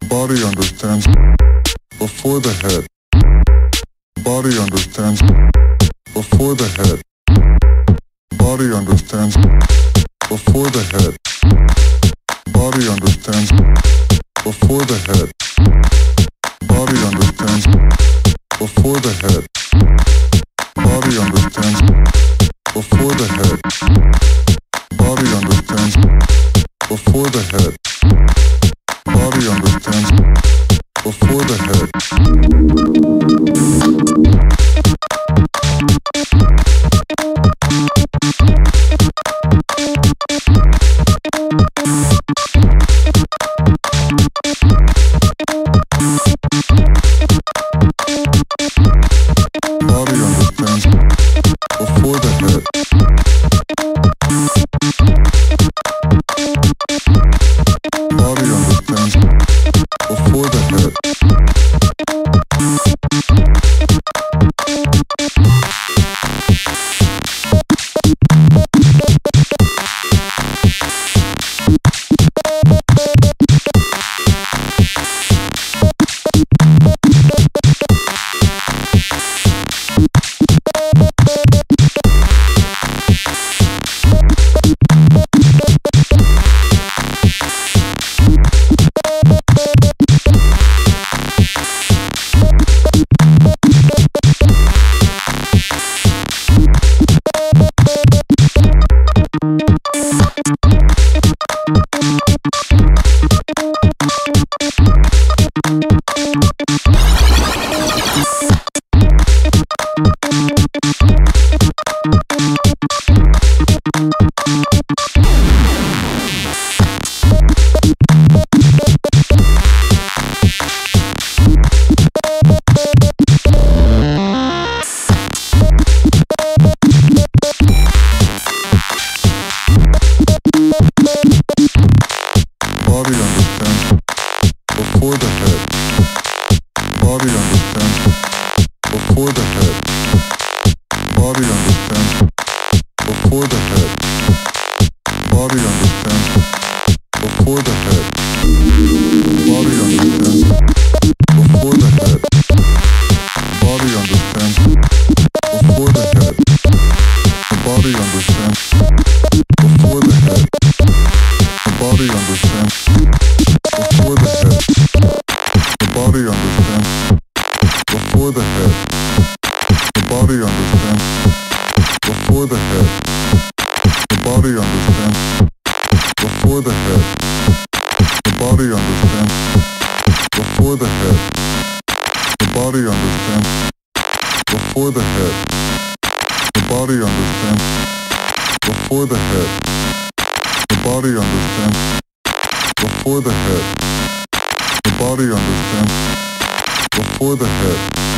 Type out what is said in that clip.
body understands before the head. Body understands before the head. Body understands before the head. Body understands before the head. Body understands before the head. Body understands before the head. Body understands before the head. Body understands before the head. Body understands before the head. Body understands before the head. Before the head.